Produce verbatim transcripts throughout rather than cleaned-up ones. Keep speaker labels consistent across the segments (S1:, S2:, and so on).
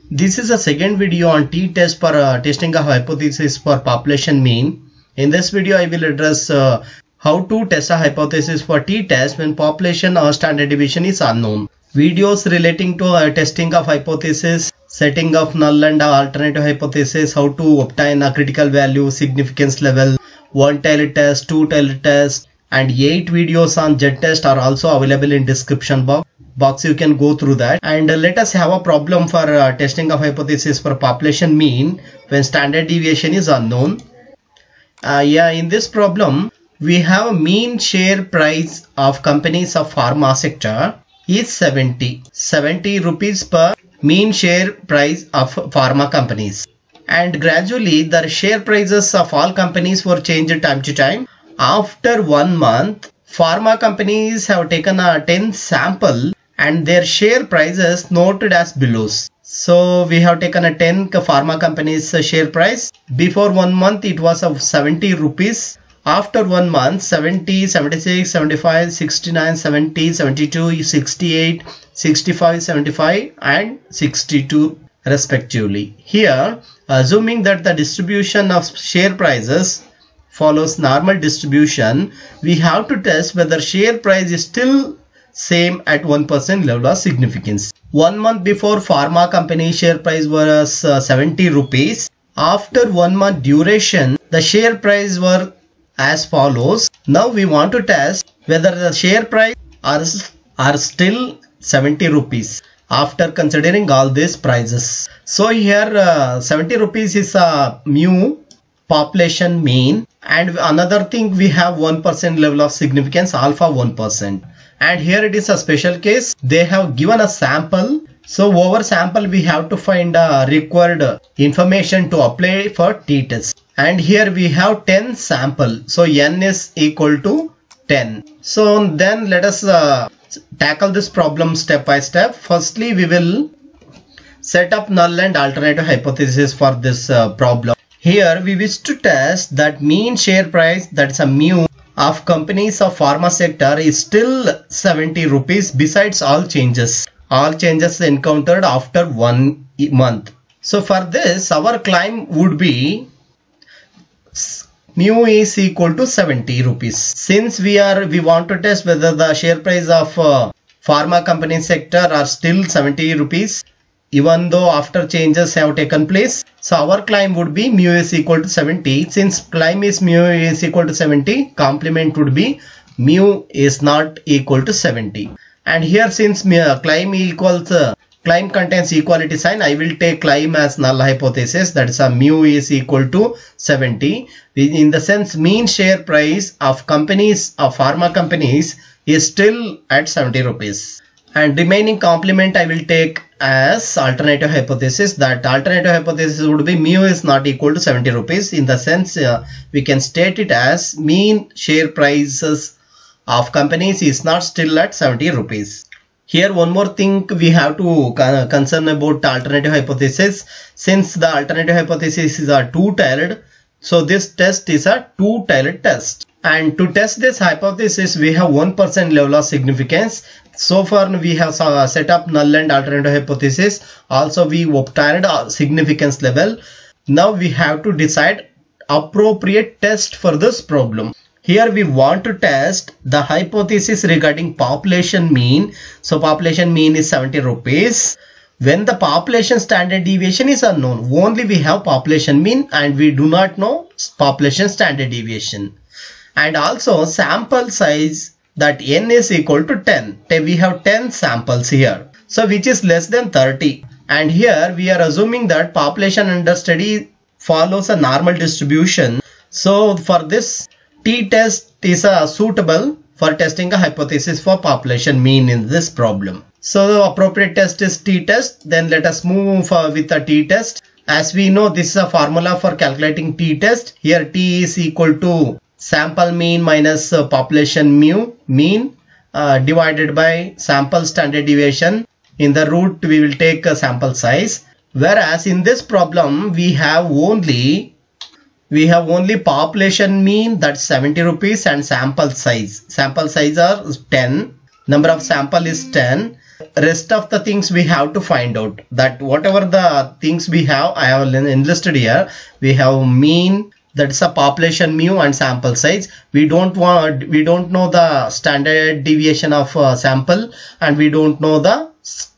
S1: This is a second video on t-test for uh, testing a hypothesis for population mean. In this video, I will address uh, how to test a hypothesis for t-test when population or standard deviation is unknown. Videos relating to uh, testing of hypothesis, setting of null and alternative hypothesis, how to obtain a critical value, significance level, one-tailed test, two-tailed test, and eight videos on z-test are also available in description box. box you can go through that. And uh, let us have a problem for uh, testing of hypothesis for population mean when standard deviation is unknown. Uh, yeah, in this problem we have a mean share price of companies of pharma sector is seventy rupees per mean share price of pharma companies, and gradually the share prices of all companies were changed time to time. After one month, pharma companies have taken a ten sample and their share prices noted as below. So we have taken a ten pharma companies share price. Before one month it was of seventy rupees. After one month, seventy, seventy-six, seventy-five, sixty-nine, seventy, seventy-two, sixty-eight, sixty-five, seventy-five and sixty-two respectively. Here, assuming that the distribution of share prices follows normal distribution, we have to test whether share price is still same at one percent level of significance. One month before, pharma company share price was uh, seventy rupees. After one month duration, the share price were as follows. Now we want to test whether the share price are, are still seventy rupees after considering all these prices. So here uh, seventy rupees is a mu population mean, and another thing we have one percent level of significance, alpha one percent. And here it is a special case. They have given a sample. So over sample we have to find a required information to apply for t-test. And here we have ten sample. So n is equal to ten. So then let us uh, tackle this problem step by step. Firstly, we will set up null and alternative hypothesis for this uh, problem. Here we wish to test that mean share price, that's a mu, of companies of pharma sector is still seventy rupees besides all changes. All changes encountered after one month. So for this, our claim would be mu is equal to seventy rupees. Since we are we want to test whether the share price of uh, pharma company sector are still seventy rupees even though after changes have taken place. So our claim would be mu is equal to seventy. Since claim is mu is equal to seventy, complement would be mu is not equal to seventy. And here since uh, claim equals uh, claim contains equality sign, I will take claim as null hypothesis, that is a mu is equal to seventy. In the sense mean share price of companies of pharma companies is still at seventy rupees. And remaining complement I will take as alternative hypothesis. That alternative hypothesis would be mu is not equal to seventy rupees. In the sense uh, we can state it as mean share prices of companies is not still at seventy rupees. Here one more thing we have to concern about alternative hypothesis. Since the alternative hypothesis is a two-tailed, so this test is a two-tailed test. And to test this hypothesis, we have one percent level of significance. So far we have set up null and alternative hypothesis. Also we obtained a significance level. Now we have to decide appropriate test for this problem. Here we want to test the hypothesis regarding population mean. So population mean is seventy rupees. When the population standard deviation is unknown, only we have population mean and we do not know population standard deviation. And also sample size, that n is equal to ten. We have ten samples here, so which is less than thirty. And here we are assuming that population under study follows a normal distribution. So for this, t-test is a suitable for testing a hypothesis for population mean in this problem. So the appropriate test is t-test. Then let us move for with a t-test. As we know, this is a formula for calculating t-test. Here t is equal to sample mean minus uh, population mu mean uh, divided by sample standard deviation. In the root we will take a sample size. Whereas in this problem we have only we have only population mean, that's seventy rupees, and sample size. Sample size are ten. Number of sample is ten. rest of the things we have to find out. That whatever the things we have, I have enlisted here. We have mean, that's a population mu and sample size. We don't want, we don't know the standard deviation of uh, sample, and we don't know the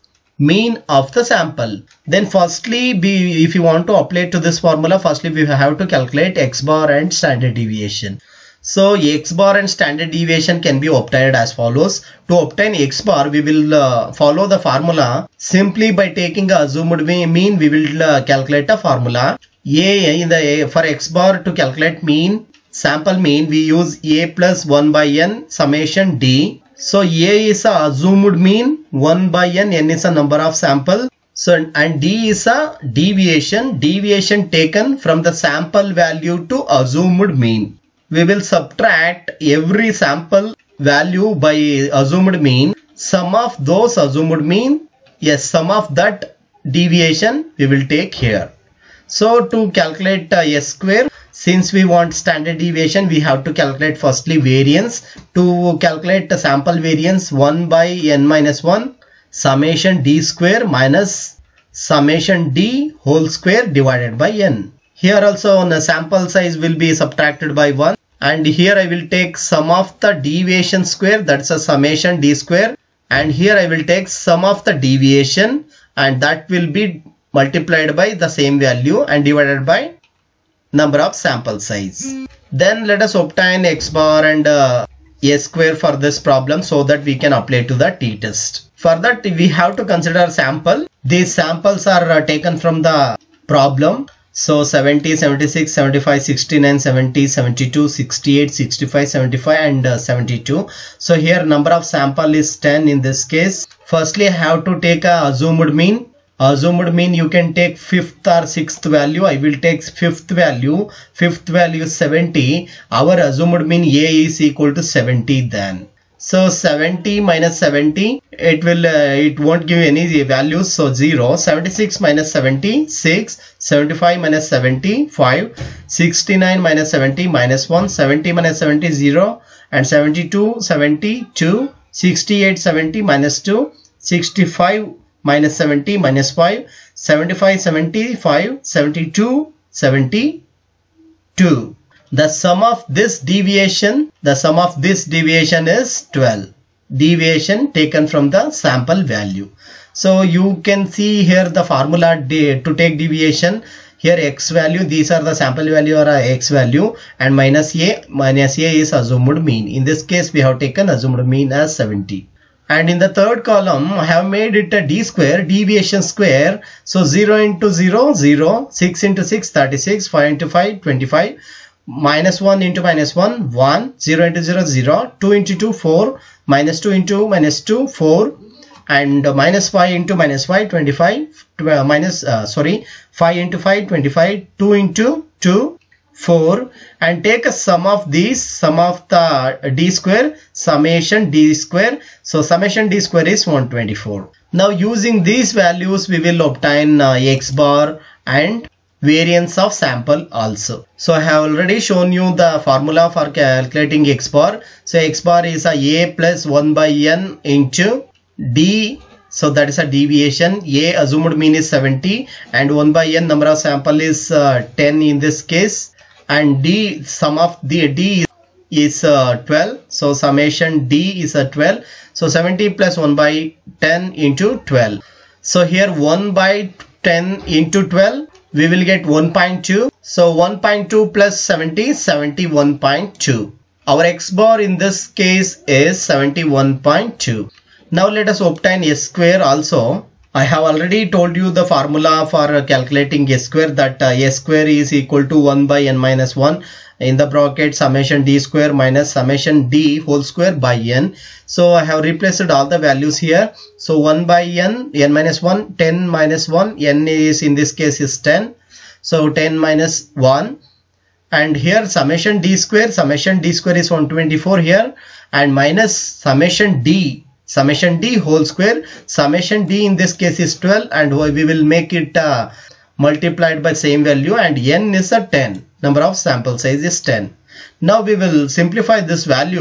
S1: mean of the sample. Then firstly, be, if you want to apply to this formula, firstly we have to calculate x bar and standard deviation. So x bar and standard deviation can be obtained as follows. To obtain x bar, we will uh, follow the formula. Simply by taking a assumed mean, we will uh, calculate a formula. A in the for x bar, to calculate mean, sample mean, we use a plus one by n summation d. So a is a assumed mean, one by n, n is a number of sample. So and d is a deviation, deviation taken from the sample value to assumed mean. We will subtract every sample value by assumed mean. Sum of those assumed mean, yes, sum of that deviation we will take here. So to calculate uh, s square, since we want standard deviation, we have to calculate firstly variance. To calculate the sample variance, one by n minus one summation d square minus summation d whole square divided by n. Here also the sample size will be subtracted by one, and here I will take sum of the deviation square, that's a summation d square, and here I will take sum of the deviation, and that will be multiplied by the same value and divided by number of sample size. Then let us obtain x bar and uh, s square for this problem so that we can apply to the t-test. For that we have to consider sample. These samples are uh, taken from the problem. So seventy, seventy-six, seventy-five, sixty-nine, seventy, seventy-two, sixty-eight, sixty-five, seventy-five and uh, seventy-two. So here number of sample is ten in this case. Firstly I have to take a assumed mean. Assumed mean you can take fifth or sixth value. I will take fifth value. Fifth value is seventy. Our assumed mean A is equal to seventy then. So seventy minus seventy, it will uh, it won't give any values, so zero. seventy-six minus seventy, six. seventy-five minus seventy, five. sixty-nine minus seventy, minus one. seventy minus seventy, zero. And seventy-two, seventy, two. sixty-eight, seventy, minus two. sixty-five minus seventy, minus five. seventy-five, seventy-five. seventy-two, seventy-two. The sum of this deviation, the sum of this deviation is twelve. Deviation taken from the sample value. So you can see here the formula to take deviation. Here x value, these are the sample value or x value, and minus a, minus a is assumed mean. In this case we have taken assumed mean as seventy. And in the third column I have made it a d square, deviation square. So zero into zero, zero. six into six, thirty-six. five into five, twenty-five. Minus one into minus one, one. zero into zero, zero. two into two, four. Minus two into minus two, four. And minus five into minus five, twenty-five. Uh, minus, uh, sorry, five into five, twenty-five. two into two, four. And take a sum of these, sum of the d square, summation d square. So summation d square is one hundred twenty-four. Now using these values we will obtain uh, x bar and variance of sample also. So I have already shown you the formula for calculating x bar. So x bar is a a plus one by n into d. So that is a deviation. A assumed mean is seventy and one by n number of sample is uh, ten in this case, and d sum of the d is uh, twelve. So summation d is a uh, twelve. So seventy plus one by ten into twelve. So here one by ten into twelve, we will get one point two. So one point two plus seventy, seventy-one point two. Our x bar in this case is seventy-one point two. Now let us obtain s square also. I have already told you the formula for calculating s square, that uh, s square is equal to one by n minus one in the bracket summation d square minus summation d whole square by n. So I have replaced all the values here. So one by n, n minus one, ten minus one, n is in this case is ten. So ten minus one, and here summation d square, summation d square is one hundred twenty-four here, and minus summation d, summation d whole square. Summation d in this case is twelve, and we will make it uh, multiplied by same value, and n is a ten. Number of sample size is ten. Now we will simplify this value.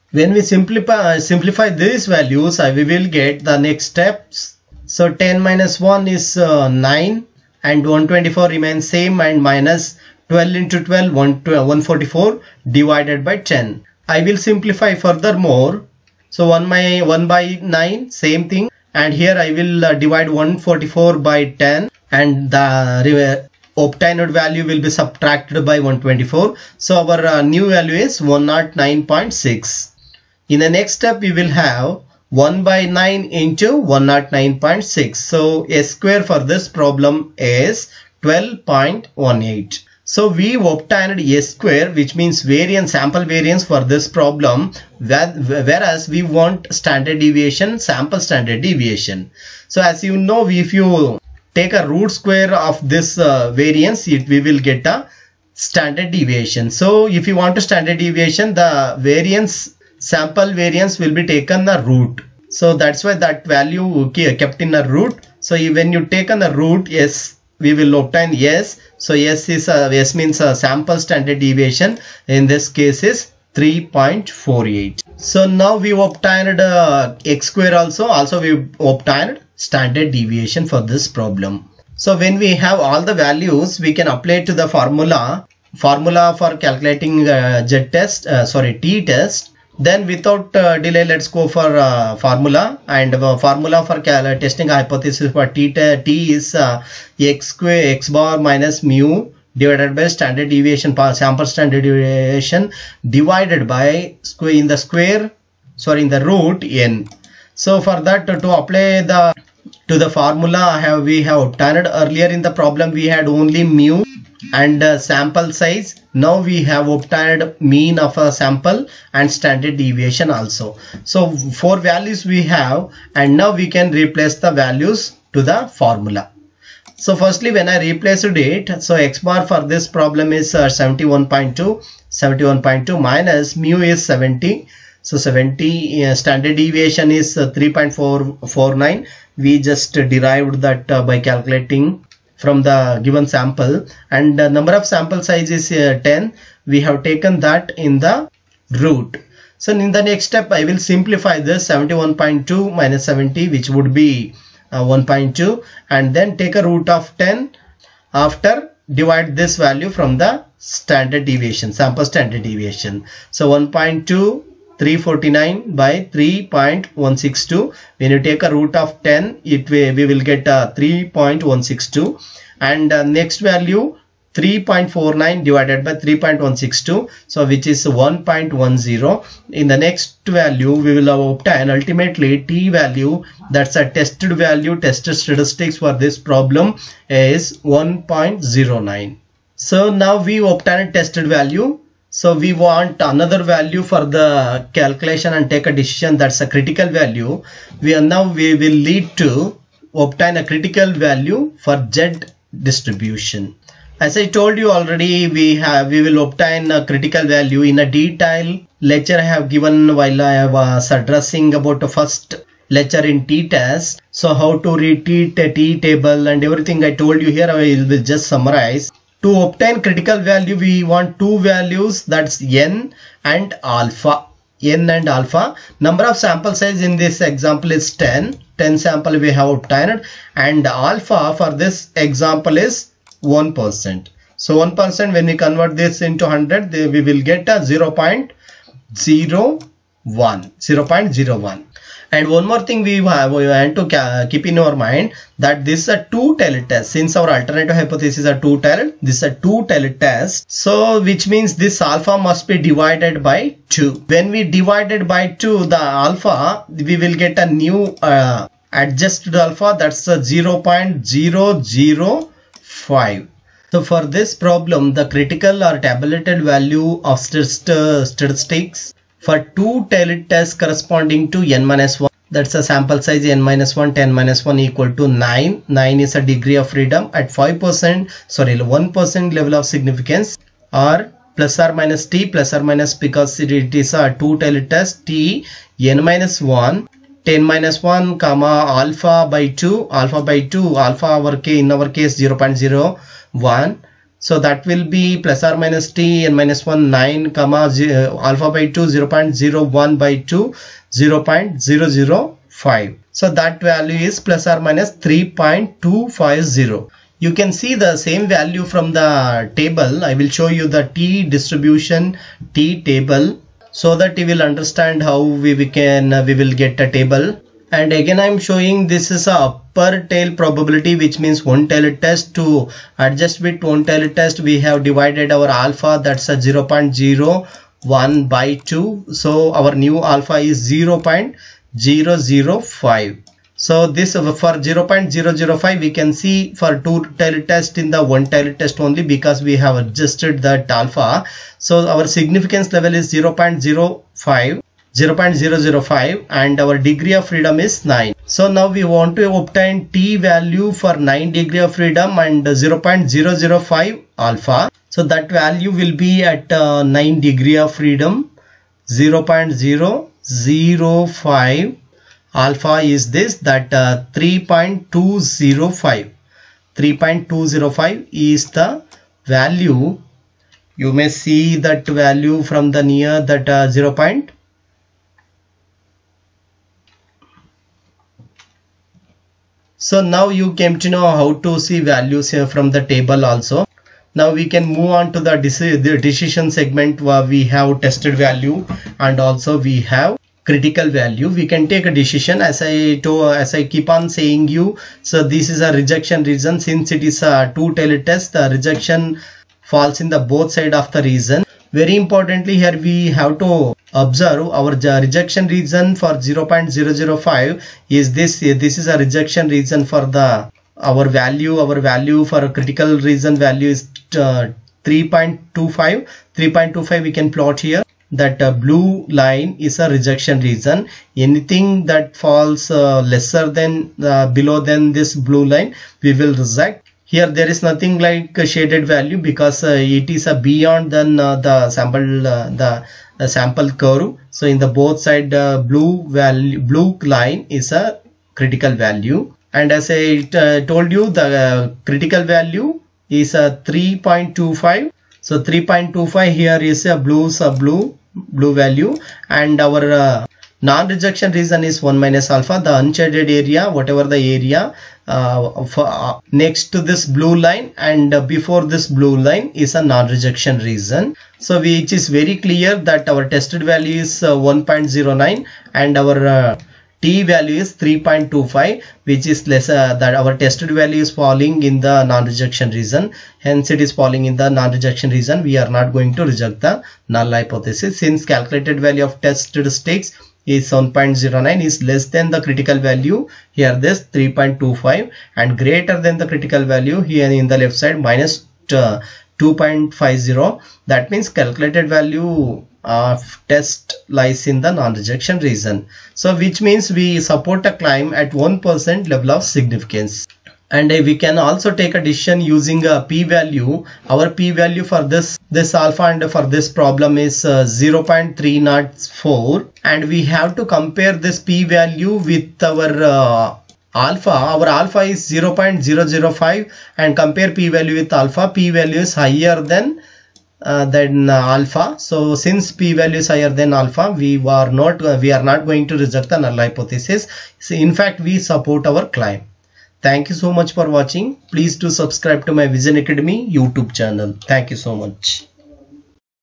S1: When we simplify simplify these values, uh, we will get the next steps. So ten minus one is uh, nine, and one twenty-four remains same, and minus twelve into twelve, one forty-four divided by ten. I will simplify furthermore. So one by one by nine, same thing, and here I will uh, divide one forty-four by ten, and the obtained value will be subtracted by one twenty-four. So our uh, new value is one oh nine point six. In the next step, we will have one by nine into one oh nine point six. So S square for this problem is twelve point one eight. So we obtained S square, which means variance, sample variance for this problem, whereas we want standard deviation, sample standard deviation. So as you know, if you take a root square of this uh, variance, it we will get a standard deviation. So if you want to standard deviation, the variance, sample variance will be taken the root. So that's why that value kept in a root. So when you take on the root, yes, we will obtain S. So S is a, S means a sample standard deviation. In this case is three point four eight. So now we obtained uh, X square also. Also we obtained standard deviation for this problem. So when we have all the values, we can apply to the formula. Formula for calculating uh, Z test, uh, sorry, T test. Then without uh, delay, let's go for uh, formula, and uh, formula for testing a hypothesis for t, t is uh, x square x bar minus mu divided by standard deviation, sample standard deviation divided by square in the square, sorry, in the root n. So for that, uh, to apply the to the formula, have we have obtained earlier in the problem we had only mu and uh, sample size. Now we have obtained mean of a sample and standard deviation also. So four values we have, and now we can replace the values to the formula. So firstly, when I replaced it, so x bar for this problem is uh, seventy-one point two, seventy-one point two minus mu is seventy. So seventy, uh, standard deviation is uh, three point four four nine. We just uh, derived that uh, by calculating from the given sample, and the number of sample size is uh, ten. We have taken that in the root. So in the next step, I will simplify this seventy-one point two minus seventy, which would be uh, one point two, and then take a root of ten. After, divide this value from the standard deviation, sample standard deviation. So one point two, three forty-nine by three point one six two. When you take a root of ten, it will, we will get uh, three point one six two, and uh, next value three point four nine divided by three point one six two, so which is one point one zero. In the next value, we will obtain ultimately t value, that's a tested value, tested statistics for this problem is one point zero nine. So now we obtain tested value. So we want another value for the calculation and take a decision, that's a critical value. We are now we will lead to obtain a critical value for Z distribution. As I told you already, we have we will obtain a critical value in a detail lecture I have given while I was addressing about the first lecture in t-test. So how to read t, t table and everything I told you here, I will just summarize. To obtain critical value, we want two values, that's n and alpha. N and alpha. Number of sample size in this example is ten. ten sample we have obtained, and alpha for this example is one percent. So one percent, when we convert this into one hundred, we will get a zero point zero one. zero point zero one. And one more thing we have, we want to keep in our mind that this is a two-tailed test. Since our alternative hypothesis are two-tailed, this is a two-tailed test. So which means this alpha must be divided by two. When we divided by two, the alpha, we will get a new uh, adjusted alpha, that's a zero point zero zero five. So for this problem, the critical or tabulated value of statistics for two-tailed test corresponding to n minus one, that's a sample size n minus one, ten minus one equal to nine. nine is a degree of freedom at five percent, sorry, one percent level of significance, or plus or minus t, plus or minus, because it, it is a two-tailed test, t n minus one, ten minus one comma alpha by two, alpha by two, alpha our k in our case zero point zero one, So that will be plus or minus t n minus one nine comma alpha by two zero point zero one by two zero point zero zero five. So that value is plus or minus three point two five zero. You can see the same value from the table. I will show you the t distribution t table so that you will understand how we, we can uh, we will get a table. And again I am showing this is a upper tail probability, which means one tail test. To adjust with one tail test we have divided our alpha, that's a zero point zero one by two. So our new alpha is zero point zero zero five. So this for zero point zero zero five we can see for two tail test in the one tail test only, because we have adjusted that alpha. So our significance level is zero point zero five. zero point zero zero five and our degree of freedom is nine. So now we want to obtain t value for nine degree of freedom and zero point zero zero five alpha. So that value will be at uh, nine degree of freedom. zero point zero zero five alpha is this, that uh, three point two zero five. three point two zero five is the value. You may see that value from the near that uh, zero point. So now you came to know how to see values here from the table also. Now we can move on to the, deci the decision segment where we have tested value and also we have critical value. We can take a decision, as I to as I keep on saying you. So this is a rejection reason. Since it is a two tail test, the rejection falls in the both side of the reason. Very importantly here we have to observe our rejection reason for zero point zero zero five is this. This is a rejection reason for the our value. Our value for a critical reason value is uh, three point two five. three point two five we can plot here. That uh, blue line is a rejection reason. Anything that falls uh, lesser than uh, below than this blue line we will reject. Here there is nothing like a shaded value because uh, it is a beyond than uh, the sample uh, the, the sample curve. So in the both side uh, blue value blue line is a critical value. And as I uh, told you, the uh, critical value is a three point two five. So three point two five here is a blue sub blue blue value, and our uh, non-rejection reason is one minus alpha. The unshaded area, whatever the area uh, for, uh, next to this blue line and uh, before this blue line is a non-rejection reason. So which is very clear that our tested value is uh, one point zero nine and our uh, t value is three point two five, which is less uh, that our tested value is falling in the non-rejection reason. Hence it is falling in the non-rejection reason. We are not going to reject the null hypothesis, since calculated value of tested stakes is one point zero nine is less than the critical value here, this three point two five, and greater than the critical value here in the left side minus uh, two point five zero. That means calculated value of test lies in the non-rejection reason. So which means we support a claim at one percent level of significance. And uh, we can also take a decision using a p-value. Our p-value for this this alpha and for this problem is uh, zero point three zero four, and we have to compare this p-value with our uh, alpha. Our alpha is zero point zero zero five and compare p-value with alpha. P-value is higher than uh, than uh, alpha. So since p-value is higher than alpha, we are not uh, we are not going to reject the null hypothesis. So in fact we support our claim. Thank you so much for watching. Please do subscribe to my Vision Academy YouTube channel. Thank you so much.